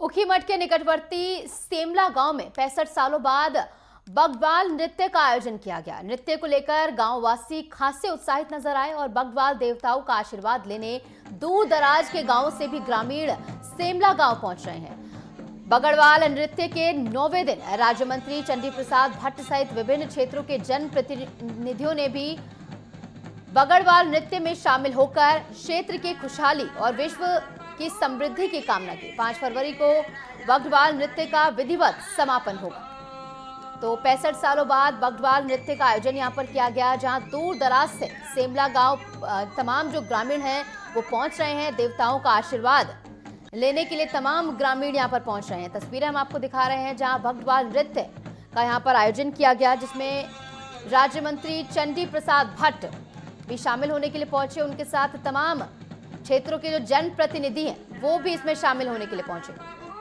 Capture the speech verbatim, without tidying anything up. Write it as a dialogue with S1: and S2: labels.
S1: ऊखीमठ के निकटवर्ती सेमला गांव में पैंसठ सालों बाद बग्वाल नृत्य का आयोजन किया गया। नृत्य को लेकर गांववासी खासे उत्साहित नजर आए और बग्वाल देवताओं का आशीर्वाद लेने दूर दराज के गांवों से भी ग्रामीण सेमला गांव पहुंच रहे हैं। बगड़वाल नृत्य के नौवें दिन राज्य मंत्री चंडी प्रसाद भट्ट सहित विभिन्न क्षेत्रों के जनप्रतिनिधियों ने भी बगड़वाल नृत्य में शामिल होकर क्षेत्र की खुशहाली और विश्व की समृद्धि की कामना की। पांच फरवरी को बगड़वाल नृत्य का विधिवत समापन होगा। तो पैंसठ सालों बाद बगड़वाल नृत्य का आयोजन यहां पर किया गया, जहां दूर दराज से सेमला गांव तमाम जो ग्रामीण हैं वो पहुंच रहे हैं। देवताओं का आशीर्वाद लेने के लिए तमाम ग्रामीण यहां पर पहुंच रहे हैं। तस्वीरें हम आपको दिखा रहे हैं जहां बगड़वाल नृत्य का यहां पर आयोजन किया गया, जिसमें राज्य मंत्री चंडी प्रसाद भट्ट भी शामिल होने के लिए पहुंचे। उनके साथ तमाम क्षेत्रों के जो जनप्रतिनिधि हैं वो भी इसमें शामिल होने के लिए पहुंचे।